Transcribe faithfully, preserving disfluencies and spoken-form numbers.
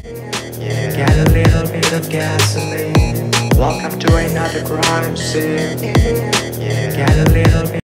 Get a little bit of gasoline. Welcome to another crime scene. Get a little bit